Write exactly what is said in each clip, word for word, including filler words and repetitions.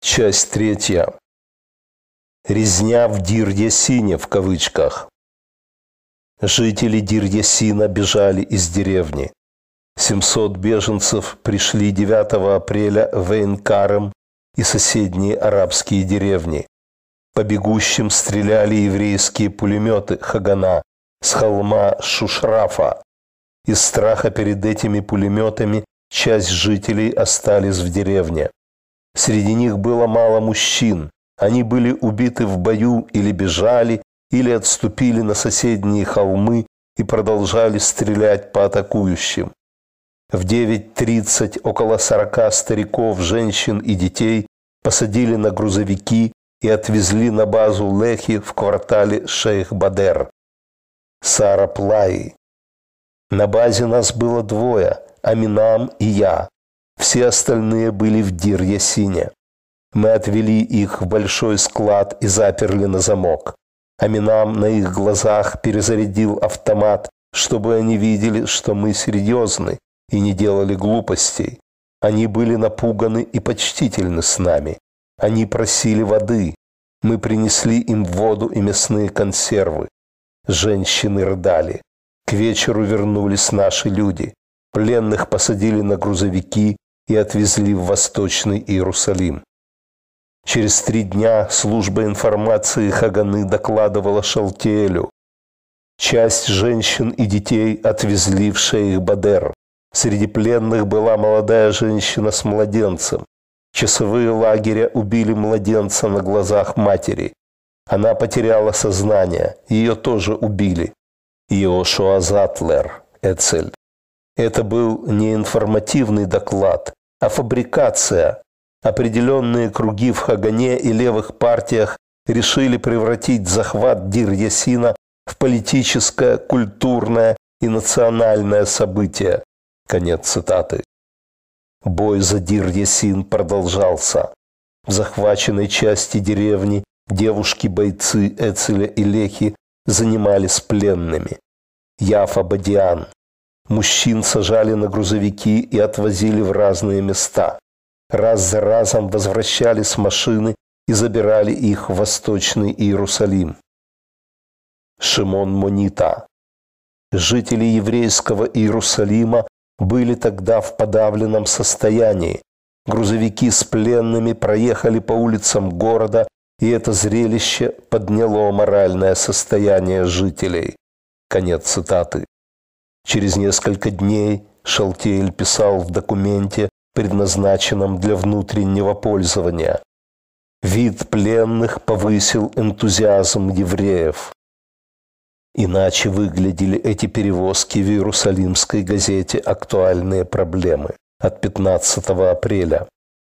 Часть третья. Резня в Дир-Ясине в кавычках. Жители Дир-Ясина бежали из деревни. семьсот беженцев пришли девятого апреля в Эйн-Карем и соседние арабские деревни. По бегущим стреляли еврейские пулеметы Хагана с холма Шушрафа. Из страха перед этими пулеметами часть жителей остались в деревне. Среди них было мало мужчин. Они были убиты в бою или бежали, или отступили на соседние холмы и продолжали стрелять по атакующим. В девять тридцать около сорока стариков, женщин и детей посадили на грузовики и отвезли на базу Лехи в квартале Шейх-Бадер. Сара-Плаи. На базе нас было двое, Аминам и я. Все остальные были в Дир-Ясине. Мы отвели их в большой склад и заперли на замок. Аминам на их глазах перезарядил автомат, чтобы они видели, что мы серьезны и не делали глупостей. Они были напуганы и почтительны с нами. Они просили воды. Мы принесли им воду и мясные консервы. Женщины рыдали. К вечеру вернулись наши люди. Пленных посадили на грузовики и отвезли в Восточный Иерусалим. Через три дня служба информации Хаганы докладывала Шалтиэлю. Часть женщин и детей отвезли в Шейх-Бадер. Среди пленных была молодая женщина с младенцем. Часовые лагеря убили младенца на глазах матери. Она потеряла сознание. Ее тоже убили. Йошуа Затлер, Эцель. Это был не информативный доклад, а фабрикация. Определенные круги в Хагане и левых партиях решили превратить захват Дир-Ясина в политическое, культурное и национальное событие. Конец цитаты. Бой за Дир-Ясин продолжался. В захваченной части деревни девушки-бойцы Эцеля и Лехи занимались пленными. Яфа Бадиан. Мужчин сажали на грузовики и отвозили в разные места. Раз за разом возвращались машины и забирали их в Восточный Иерусалим. Шимон Монита. Жители еврейского Иерусалима были тогда в подавленном состоянии. Грузовики с пленными проехали по улицам города, и это зрелище подняло моральное состояние жителей. Конец цитаты. Через несколько дней Шалтиэль писал в документе, предназначенном для внутреннего пользования: «Вид пленных повысил энтузиазм евреев». Иначе выглядели эти перевозки в Иерусалимской газете «Актуальные проблемы» от пятнадцатого апреля.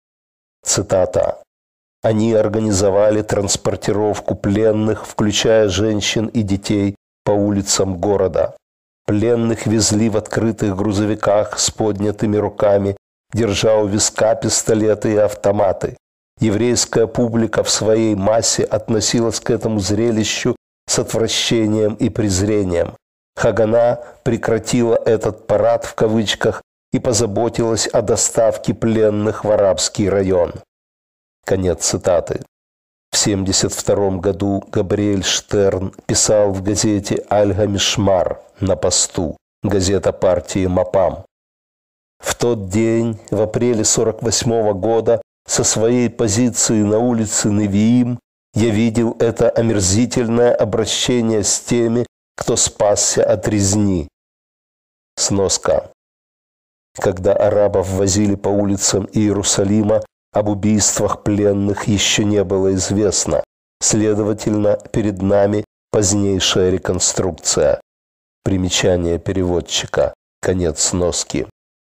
Цитата. «Они организовали транспортировку пленных, включая женщин и детей, по улицам города. Пленных везли в открытых грузовиках с поднятыми руками, держа у виска пистолеты и автоматы. Еврейская публика в своей массе относилась к этому зрелищу с отвращением и презрением. Хагана прекратила этот парад в кавычках и позаботилась о доставке пленных в арабский район». Конец цитаты. В семьдесят втором году Габриэль Штерн писал в газете «Аль-Гамишмар» на посту, газета партии Мапам. В тот день, в апреле сорок восьмого года, со своей позиции на улице Невиим, я видел это омерзительное обращение с теми, кто спасся от резни. Сноска. Когда арабов возили по улицам Иерусалима, об убийствах пленных еще не было известно. Следовательно, перед нами позднейшая реконструкция. Примечание переводчика. Конец сноски.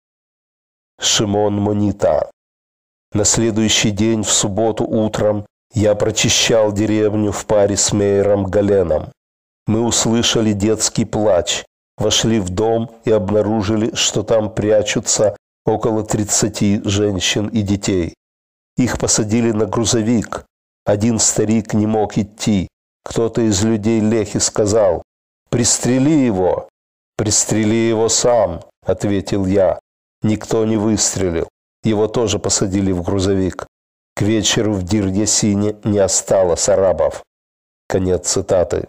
Шимон Монита. На следующий день, в субботу утром, я прочищал деревню в паре с Мейером Галеном. Мы услышали детский плач, вошли в дом и обнаружили, что там прячутся около тридцати женщин и детей. Их посадили на грузовик. Один старик не мог идти. Кто-то из людей Лехи сказал: «Пристрели его!» «Пристрели его сам», — ответил я. Никто не выстрелил. Его тоже посадили в грузовик. К К вечеру в Дир-Ясине не осталось арабов. Конец цитаты.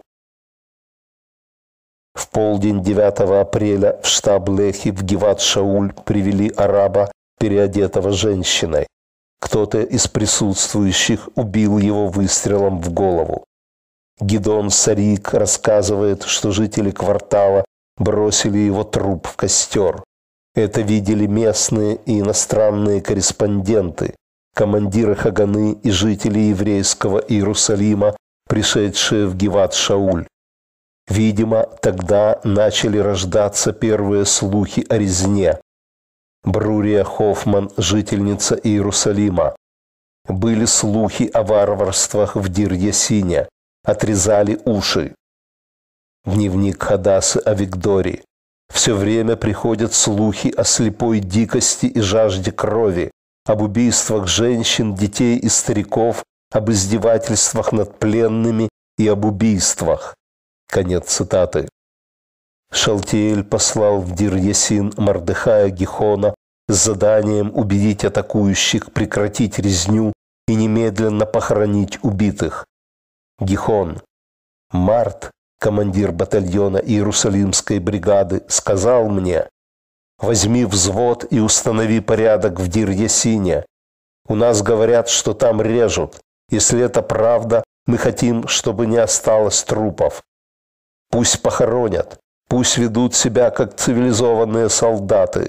В полдень девятого апреля в штаб Лехи в Гиват-Шауль привели араба, переодетого женщиной. Кто-то из присутствующих убил его выстрелом в голову. Гидон Сарик рассказывает, что жители квартала бросили его труп в костер. Это видели местные и иностранные корреспонденты, командиры Хаганы и жители еврейского Иерусалима, пришедшие в Гиват-Шауль. Видимо, тогда начали рождаться первые слухи о резне. Брурия Хоффман, жительница Иерусалима. Были слухи о варварствах в Дир-Ясине. Отрезали уши. Дневник Хадасы о Викдоре. Все время приходят слухи о слепой дикости и жажде крови, об убийствах женщин, детей и стариков, об издевательствах над пленными и об убийствах. Конец цитаты. Шалтиэль послал в Дир-Ясин Мордехая Гихона с заданием убедить атакующих прекратить резню и немедленно похоронить убитых. Гихон. Март, командир батальона Иерусалимской бригады, сказал мне: «Возьми взвод и установи порядок в Дир-Ясине. У нас говорят, что там режут. Если это правда, мы хотим, чтобы не осталось трупов. Пусть похоронят, пусть ведут себя как цивилизованные солдаты».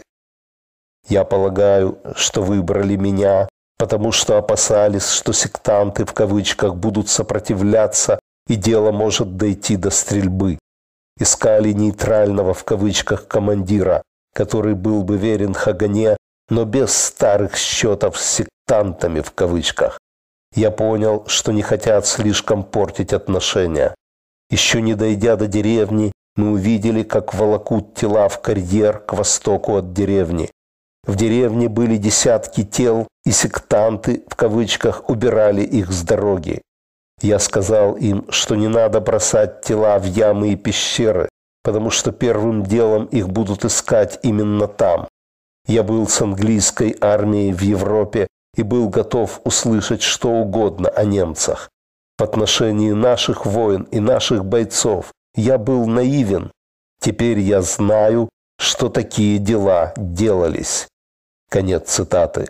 Я полагаю, что выбрали меня, потому что опасались, что сектанты в кавычках будут сопротивляться, и дело может дойти до стрельбы. Искали нейтрального в кавычках командира, который был бы верен Хагане, но без старых счетов с сектантами в кавычках. Я понял, что не хотят слишком портить отношения. Еще не дойдя до деревни, мы увидели, как волокут тела в карьер к востоку от деревни. В деревне были десятки тел, и сектанты, в кавычках, убирали их с дороги. Я сказал им, что не надо бросать тела в ямы и пещеры, потому что первым делом их будут искать именно там. Я был с английской армией в Европе и был готов услышать что угодно о немцах. В отношении наших войн и наших бойцов я был наивен. Теперь я знаю, что такие дела делались. Конец цитаты.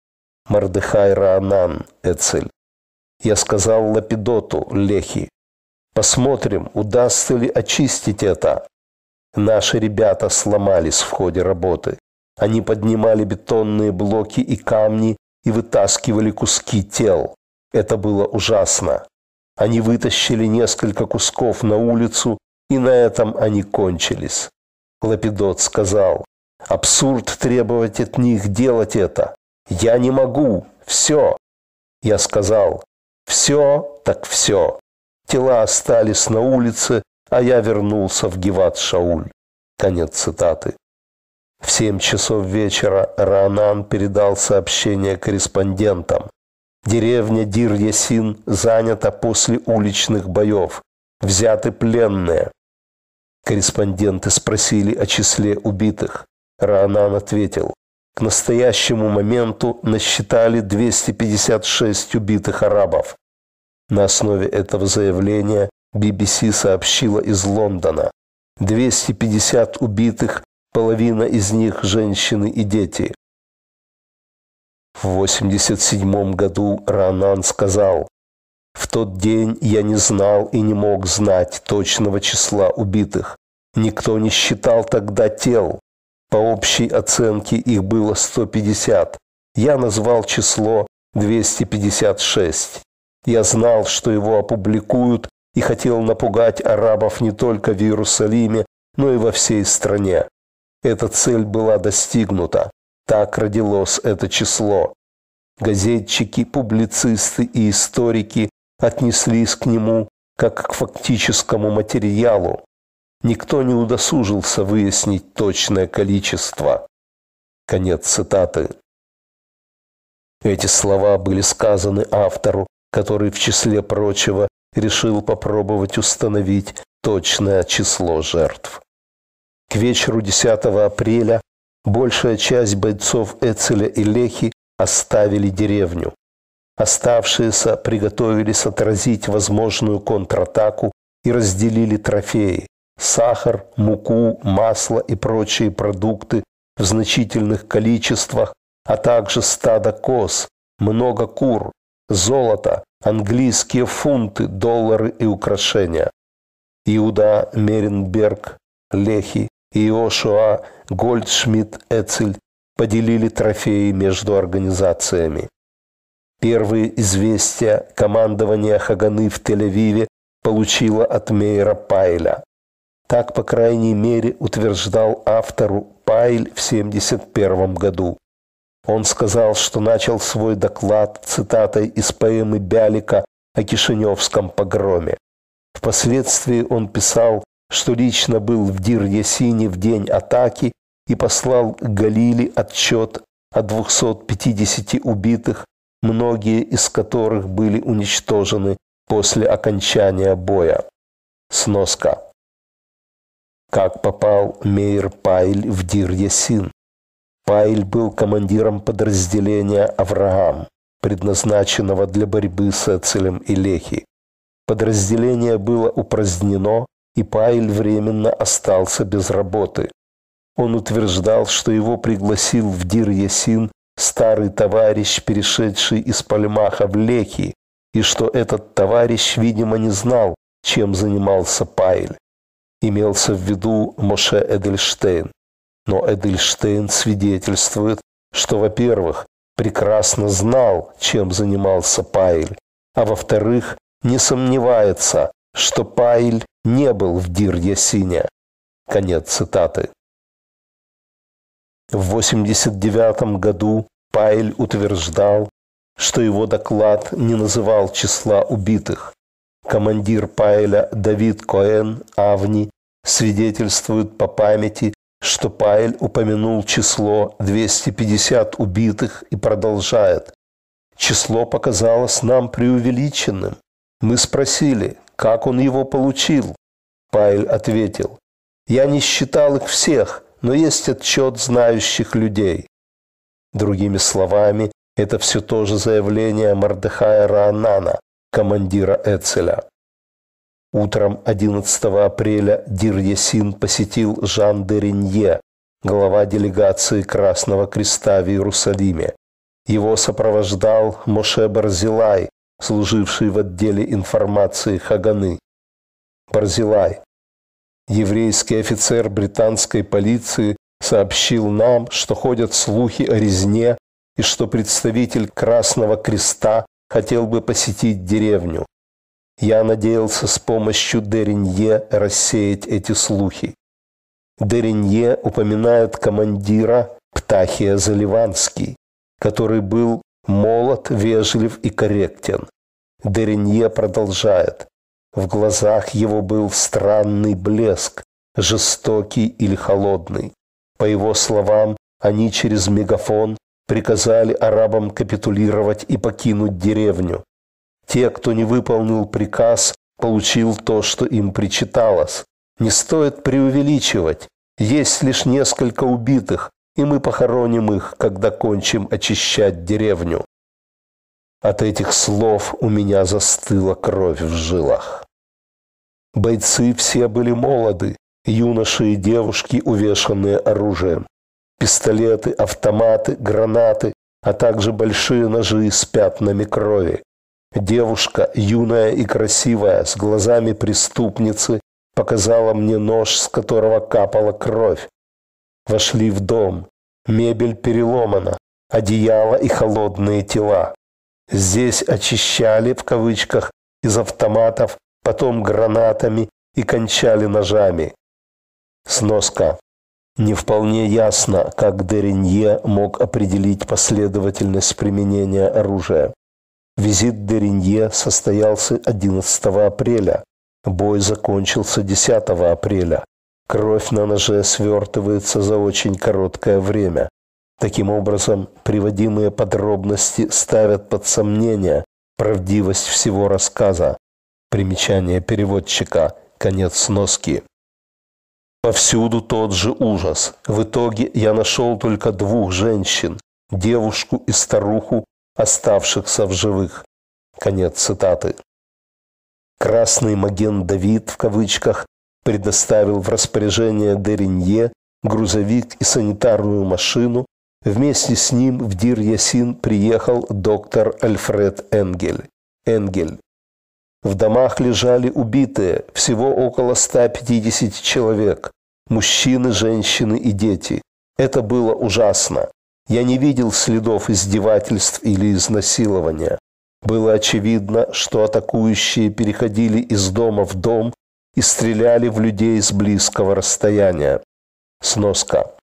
Мордехай Раанан, Эцель. Я сказал Лапидоту, Лехи: посмотрим, удастся ли очистить это. Наши ребята сломались в ходе работы. Они поднимали бетонные блоки и камни и вытаскивали куски тел. Это было ужасно. Они вытащили несколько кусков на улицу, и на этом они кончились. Лапидот сказал: абсурд требовать от них делать это. Я не могу. Все. Я сказал: все, так все. Тела остались на улице, а я вернулся в Гиват-Шауль. Конец цитаты. В семь часов вечера Раанан передал сообщение корреспондентам. Деревня Дир-Ясин занята после уличных боев. Взяты пленные. Корреспонденты спросили о числе убитых. Раанан ответил: к настоящему моменту насчитали двести пятьдесят шесть убитых арабов. На основе этого заявления би би си сообщила из Лондона: двести пятьдесят убитых, половина из них женщины и дети. В восемьдесят седьмом году Раанан сказал: в тот день я не знал и не мог знать точного числа убитых. Никто не считал тогда тел. По общей оценке их было сто пятьдесят. Я назвал число двести пятьдесят шесть. Я знал, что его опубликуют, и хотел напугать арабов не только в Иерусалиме, но и во всей стране. Эта цель была достигнута. Так родилось это число. Газетчики, публицисты и историки отнеслись к нему как к фактическому материалу. Никто не удосужился выяснить точное количество. Конец цитаты. Эти слова были сказаны автору, который, в числе прочего, решил попробовать установить точное число жертв. К вечеру десятого апреля большая часть бойцов Эцеля и Лехи оставили деревню. Оставшиеся приготовились отразить возможную контратаку и разделили трофеи – сахар, муку, масло и прочие продукты в значительных количествах, а также стадо коз, много кур, золото, английские фунты, доллары и украшения. Иуда, Меренберг, Лехи, Иошуа, Гольдшмидт, Эцель поделили трофеи между организациями. Первые известия командование Хаганы в Тель-Авиве получило от Мейера Пайля. Так, по крайней мере, утверждал автору Пайль в семьдесят первом году. Он сказал, что начал свой доклад цитатой из поэмы Бялика о Кишиневском погроме. Впоследствии он писал, что лично был в Дир-Ясине в день атаки и послал Галиле отчет о двухстах пятидесяти убитых, многие из которых были уничтожены после окончания боя. Сноска. Как попал Мейер Пайль в Дир-Ясин? Пайль был командиром подразделения «Авраам», предназначенного для борьбы с Эцелем и Лехи. Подразделение было упразднено, и Пайль временно остался без работы. Он утверждал, что его пригласил в Дир-Ясин старый товарищ, перешедший из Пальмаха в Лехи, и что этот товарищ, видимо, не знал, чем занимался Пайль. Имелся в виду Моше Эдельштейн. Но Эдельштейн свидетельствует, что, во-первых, прекрасно знал, чем занимался Пайль, а во-вторых, не сомневается, что Пайль не был в Дир-Ясине. Конец цитаты. В восемьдесят девятом году Пайль утверждал, что его доклад не называл числа убитых. Командир Пайля Давид Коэн Авни свидетельствует по памяти, что Пайль упомянул число двести пятьдесят убитых и продолжает. Число показалось нам преувеличенным. Мы спросили, как он его получил. Пайль ответил: «Я не считал их всех, но есть отчет знающих людей». Другими словами, это все то же заявление Мордехая Раанана, командира Эцеля. Утром одиннадцатого апреля Дир-Ясин посетил Жан де Ренье, глава делегации Красного Креста в Иерусалиме. Его сопровождал Моше Барзилай, служивший в отделе информации Хаганы. Барзилай. Еврейский офицер британской полиции сообщил нам, что ходят слухи о резне и что представитель Красного Креста хотел бы посетить деревню. Я надеялся с помощью де Ренье рассеять эти слухи. Де Ренье упоминает командира Птахия Заливанский, который был молод, вежлив и корректен. Де Ренье продолжает. В глазах его был странный блеск, жестокий или холодный. По его словам, они через мегафон приказали арабам капитулировать и покинуть деревню. Те, кто не выполнил приказ, получил то, что им причиталось. Не стоит преувеличивать. Есть лишь несколько убитых, и мы похороним их, когда кончим очищать деревню. От этих слов у меня застыла кровь в жилах. Бойцы все были молоды, юноши и девушки, увешанные оружием. Пистолеты, автоматы, гранаты, а также большие ножи с пятнами крови. Девушка, юная и красивая, с глазами преступницы, показала мне нож, с которого капала кровь. Вошли в дом. Мебель переломана, одеяло и холодные тела. Здесь очищали, в кавычках, из автоматов, потом гранатами и кончали ножами. Сноска. Не вполне ясно, как де Ренье мог определить последовательность применения оружия. Визит де Ренье состоялся одиннадцатого апреля. Бой закончился десятого апреля. Кровь на ноже свертывается за очень короткое время. Таким образом, приводимые подробности ставят под сомнение правдивость всего рассказа. Примечание переводчика. Конец сноски. Повсюду тот же ужас. В итоге я нашел только двух женщин, девушку и старуху, оставшихся в живых». Конец цитаты. «Красный маген Давид» в кавычках предоставил в распоряжение де Ренье грузовик и санитарную машину. Вместе с ним в Дир-Ясин приехал доктор Альфред Энгель. Энгель. В домах лежали убитые, всего около ста пятидесяти человек, мужчины, женщины и дети. Это было ужасно. Я не видел следов издевательств или изнасилования. Было очевидно, что атакующие переходили из дома в дом и стреляли в людей с близкого расстояния. Сноска.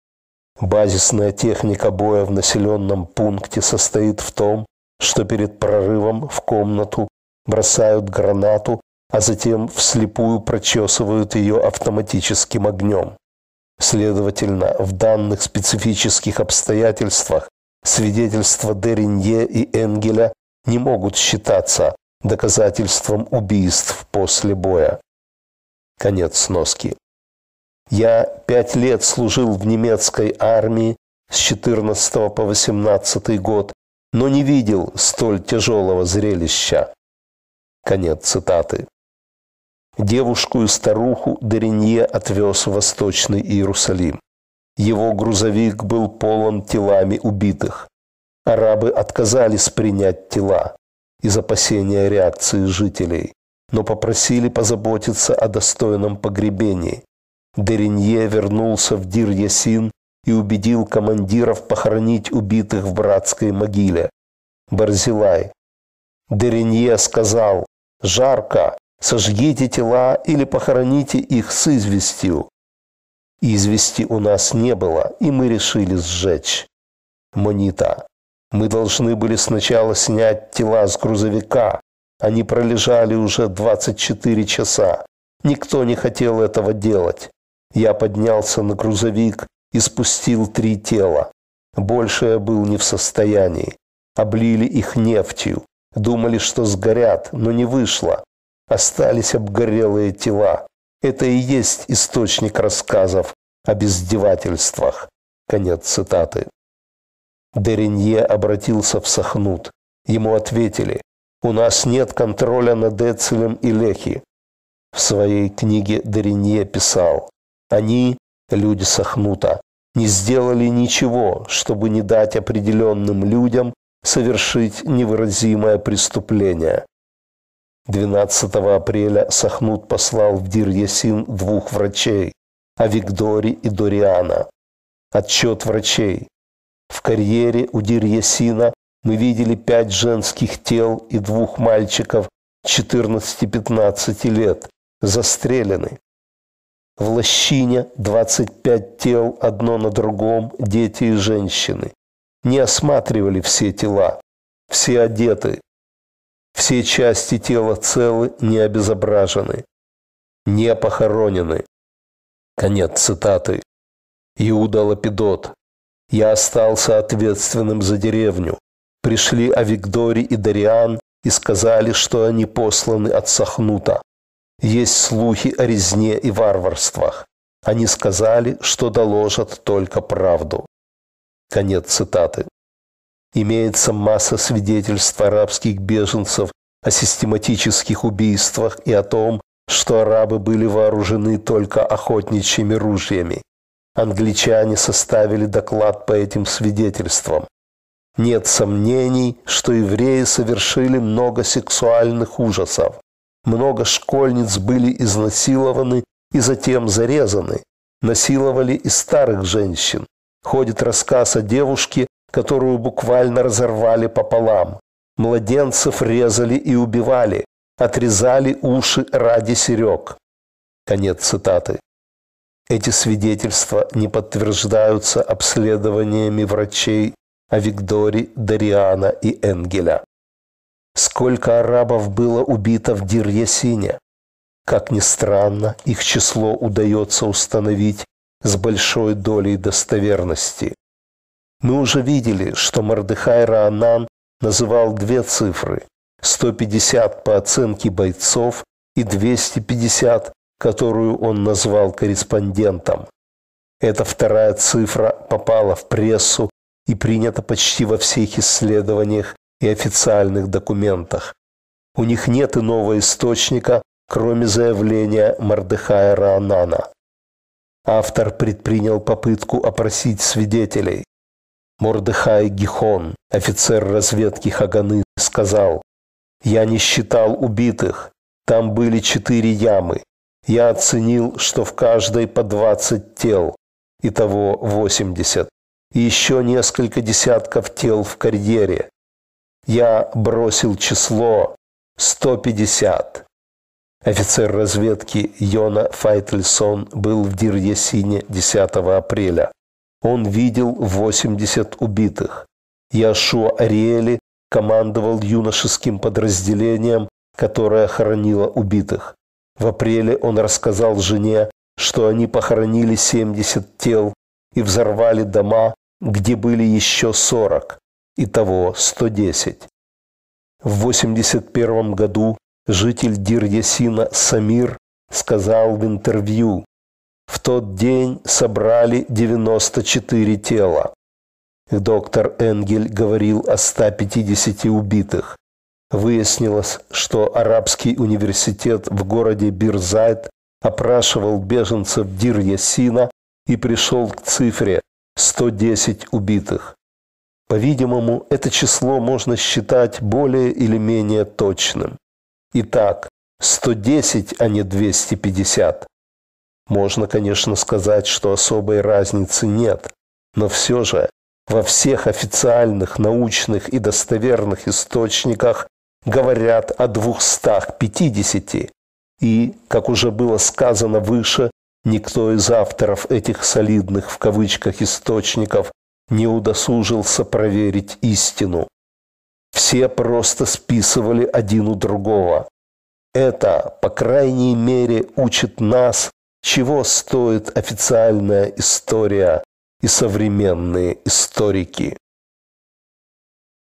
Базисная техника боя в населенном пункте состоит в том, что перед прорывом в комнату бросают гранату, а затем вслепую прочесывают ее автоматическим огнем. Следовательно, в данных специфических обстоятельствах свидетельства де Ренье и Энгеля не могут считаться доказательством убийств после боя. Конец сноски. Я пять лет служил в немецкой армии с четырнадцатого по восемнадцатый год, но не видел столь тяжелого зрелища. Конец цитаты. Девушку и старуху де Ренье отвез в Восточный Иерусалим. Его грузовик был полон телами убитых. Арабы отказались принять тела из опасения реакции жителей, но попросили позаботиться о достойном погребении. Де Ренье вернулся в Дир-Ясин и убедил командиров похоронить убитых в братской могиле. Барзилай. Де Ренье сказал: «Жарко, сожгите тела или похороните их с известью». Извести у нас не было, и мы решили сжечь. Монита. Мы должны были сначала снять тела с грузовика. Они пролежали уже двадцать четыре часа. Никто не хотел этого делать. Я поднялся на грузовик и спустил три тела. Больше я был не в состоянии. Облили их нефтью. Думали, что сгорят, но не вышло. Остались обгорелые тела. Это и есть источник рассказов об издевательствах. Конец цитаты. Де Ренье обратился в Сахнут. Ему ответили: «У нас нет контроля над Эцелем и Лехи». В своей книге де Ренье писал: «Они, люди Сахнута, не сделали ничего, чтобы не дать определенным людям совершить невыразимое преступление». двенадцатого апреля Сахнут послал в Дир-Ясин двух врачей – Авигдори и Дориана. Отчет врачей. В карьере у Дир-Ясина мы видели пять женских тел и двух мальчиков четырнадцати-пятнадцати лет, застрелены. В лощине двадцать пять тел, одно на другом, дети и женщины. Не осматривали все тела, все одеты. Все части тела целы, не обезображены, не похоронены. Конец цитаты. Иуда Лапидот. Я остался ответственным за деревню. Пришли Авигдори и Дориан и сказали, что они посланы от Сахнута. Есть слухи о резне и варварствах. Они сказали, что доложат только правду. Конец цитаты. Имеется масса свидетельств арабских беженцев о систематических убийствах и о том, что арабы были вооружены только охотничьими ружьями. Англичане составили доклад по этим свидетельствам. Нет сомнений, что евреи совершили много сексуальных ужасов. Много школьниц были изнасилованы и затем зарезаны. Насиловали и старых женщин. Ходит рассказ о девушке, которую буквально разорвали пополам. Младенцев резали и убивали, отрезали уши ради серег. Конец цитаты. Эти свидетельства не подтверждаются обследованиями врачей Авигдори, Дориана и Энгеля. Сколько арабов было убито в Дир-Ясине? Как ни странно, их число удается установить с большой долей достоверности. Мы уже видели, что Мордехай Раанан называл две цифры – сто пятьдесят по оценке бойцов и двести пятьдесят, которую он назвал корреспондентом. Эта вторая цифра попала в прессу и принято почти во всех исследованиях и официальных документах. У них нет иного источника, кроме заявления Мордехая Раанана. Автор предпринял попытку опросить свидетелей. Мордехай Гихон, офицер разведки Хаганы, сказал: «Я не считал убитых. Там были четыре ямы. Я оценил, что в каждой по двадцать тел, итого восемьдесят, и еще несколько десятков тел в карьере. Я бросил число сто пятьдесят». Офицер разведки Йона Файтельсон был в Дир-Ясине десятого апреля. Он видел восемьдесят убитых. Яшуа Ариэли командовал юношеским подразделением, которое хоронило убитых. В апреле он рассказал жене, что они похоронили семьдесят тел и взорвали дома, где были еще сорок, итого сто десять. В восемьдесят первом году житель Дир-Ясина Самир сказал в интервью: «В тот день собрали девяносто четыре тела». Доктор Энгель говорил о ста пятидесяти убитых. Выяснилось, что Арабский университет в городе Бир-Зайт опрашивал беженцев Дир-Ясина и пришел к цифре сто десять убитых. По-видимому, это число можно считать более или менее точным. Итак, сто десять, а не двести пятьдесят. Можно, конечно, сказать, что особой разницы нет, но все же во всех официальных, научных и достоверных источниках говорят о двухстах пятидесяти, и, как уже было сказано выше, никто из авторов этих солидных в кавычках источников не удосужился проверить истину. Все просто списывали один у другого. Это, по крайней мере, учит нас, чего стоит официальная история и современные историки.